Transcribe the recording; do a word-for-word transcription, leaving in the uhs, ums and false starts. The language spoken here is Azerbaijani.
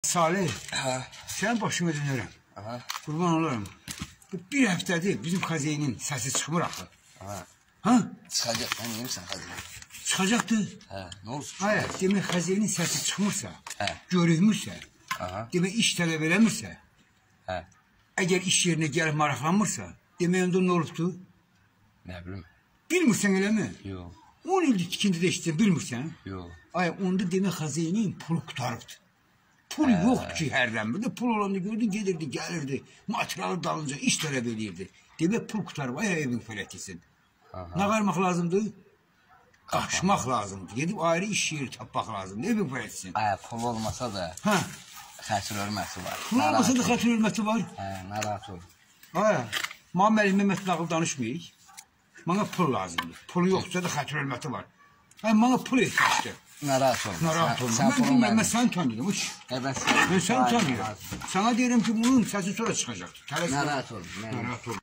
Salih, Hə. sən başımı dönürəm. Aha. Qurban olurum. Bir həftədir bizim xazeyinin səsi çıxmır axı. Aha. Ha? Çıxacaq, mən yeyimsən xəzinə. Çıxacaqdır. Hə, nə olsun? Hayır, demək xazeyinin səsi çıxmırsa, Hə. görülmürsə, Aha. demək iş tələb eləmirsə, Hə. əgər iş yerinə gəlib maraqlanmırsa, demək onda nə olubdur? Nə bilim. Bilmirsən eləmi? Yox. on ildir tikintidə işləyirsən, bilmirsən? Yox. Ay, onda demək xazeyinin pulu qutarıbdır. Pul yoxdur ki, hərlənmirdi. Pul olanda gördün, gedirdi, gəlirdi. Materialı dalınca iş tələb edirdi. Demək pul qutarıb, ay evin fələklisin. Nə qarmaq lazımdır? Qaçmaq lazımdır. Gedib ayrı iş yeri tapmaq lazımdır. Evin fələklisin. Ay, pul olmasa da Hə. xəsir ölməsi var. Pul olmasa da xətir hörməti var. Hə, narahat ol. Ay, Mənim əlimə Məhmet nağıl danışmayıq. Mənə pul lazımdır. Pul yoxsa da xətir hörməti var. Ay, mənə pul ehtiyacdır. Narahat ol. Narahat olma. Mən bilməm, mən səni tanıyırım. Mən səni tanıyırım. Sana deyirəm ki, bunun səsi sonra çıxacaqdır. Narahat ol. Narahat ol.